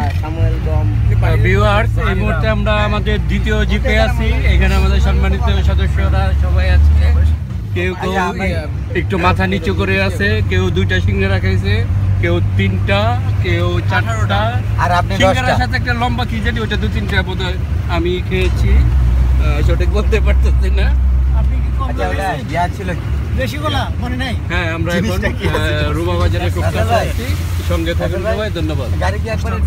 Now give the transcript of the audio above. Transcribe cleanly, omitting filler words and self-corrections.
Viewers, এই মুহূর্তে আমরা আমাদের দ্বিতীয় জিপে আছি। এখানে আমাদের সম্মানিত সদস্যরা সবাই আছে। কেউ কেউ একটু মাথা নিচু করে আছে, কেউ 2টা সিঙ্গারা খাইছে, কেউ 3টা, কেউ 4টা। আর আপনি সিঙ্গারার সাথে একটা লম্বা কি জানি, ওটা 2-3টা বোধহয় আমি খেয়েছি, সঠিক বলতে পারতেছি না। ছিল হ্যাঁ, আমরা এখন রুমা বাজারে খুব কাছে আছি। সঙ্গে থাকুন সবাই, ধন্যবাদ। গাড়ি কি একবারে